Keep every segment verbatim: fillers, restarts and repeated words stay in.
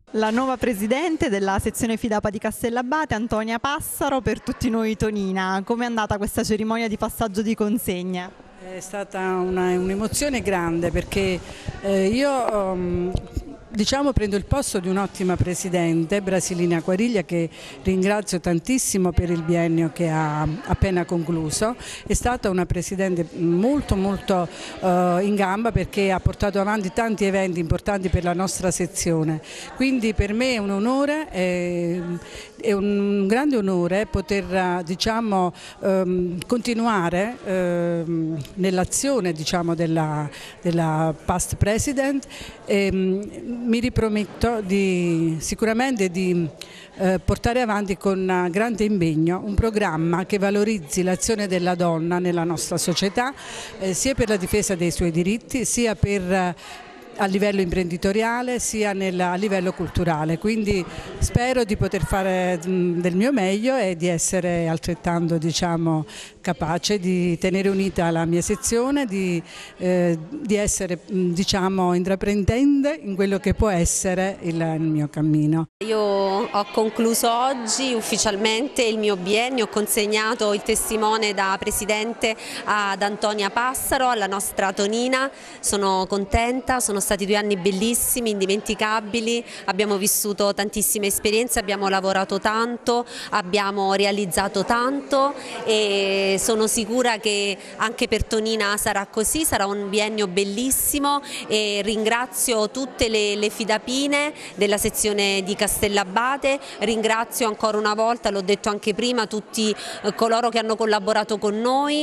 La nuova presidente della sezione Fidapa di Castellabate, Antonia Passaro, per tutti noi Tonina. Come è andata questa cerimonia di passaggio di consegna? È stata un'emozione grande perché eh, io um, diciamo prendo il posto di un'ottima presidente, Brasilina Quariglia, che ringrazio tantissimo per il biennio che ha appena concluso. È stata una presidente molto molto uh, in gamba perché ha portato avanti tanti eventi importanti per la nostra sezione, quindi per me è un onore, è, è un grande onore poter diciamo, um, continuare um, nell'azione diciamo, della, della past president. E, mi riprometto di, sicuramente di eh, portare avanti con grande impegno un programma che valorizzi l'azione della donna nella nostra società, eh, sia per la difesa dei suoi diritti, sia per eh, a livello imprenditoriale sia nel, a livello culturale, quindi spero di poter fare del mio meglio e di essere altrettanto diciamo, capace di tenere unita la mia sezione, di, eh, di essere diciamo, intraprendente in quello che può essere il, il mio cammino. Io ho concluso oggi ufficialmente il mio biennio, ho consegnato il testimone da presidente ad Antonia Passaro, alla nostra Tonina. Sono contenta, sono stati due anni bellissimi, indimenticabili, abbiamo vissuto tantissime esperienze, abbiamo lavorato tanto, abbiamo realizzato tanto e sono sicura che anche per Tonina sarà così, sarà un biennio bellissimo e ringrazio tutte le, le fidapine della sezione di Castellabate, ringrazio ancora una volta, l'ho detto anche prima, tutti coloro che hanno collaborato con noi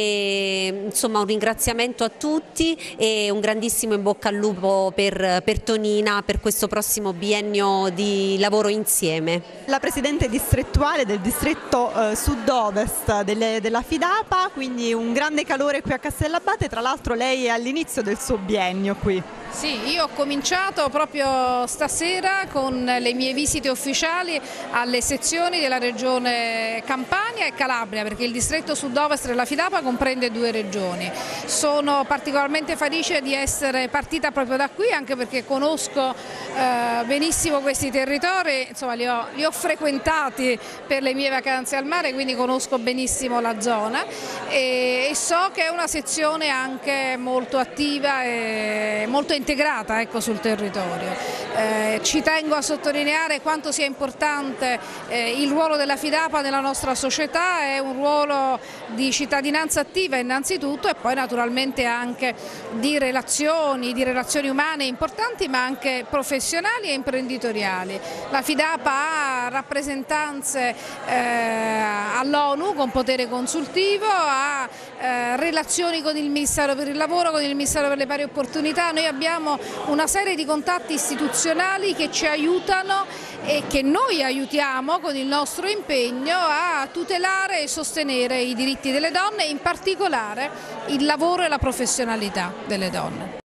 e insomma un ringraziamento a tutti e un grandissimo in bocca al lupo per, per Tonina per questo prossimo biennio di lavoro insieme. La presidente distrettuale del distretto eh, sud-ovest delle, della Fidapa, quindi un grande calore qui a Castellabate, tra l'altro lei è all'inizio del suo biennio qui. Sì, io ho cominciato proprio stasera con le mie visite ufficiali alle sezioni della regione Campania e Calabria, perché il distretto sud-ovest della Fidapa comprende due regioni. Sono particolarmente felice di essere partita proprio da qui, anche perché conosco eh, benissimo questi territori, insomma li ho, li ho frequentati per le mie vacanze al mare, quindi conosco benissimo la zona e, e so che è una sezione anche molto attiva e molto integrata ecco, sul territorio. Eh, ci tengo a sottolineare quanto sia importante eh, il ruolo della Fidapa nella nostra società, è un ruolo di cittadinanza attiva innanzitutto e poi naturalmente anche di relazioni, di relazioni umane importanti ma anche professionali e imprenditoriali. La Fidapa ha rappresentanze eh, all'ONU con potere consultivo, ha eh, relazioni con il Ministero per il Lavoro, con il Ministero per le Pari Opportunità. Noi abbiamo una serie di contatti istituzionali che ci aiutano e che noi aiutiamo con il nostro impegno a tutelare e sostenere i diritti delle donne e in particolare il lavoro e la professionalità delle donne.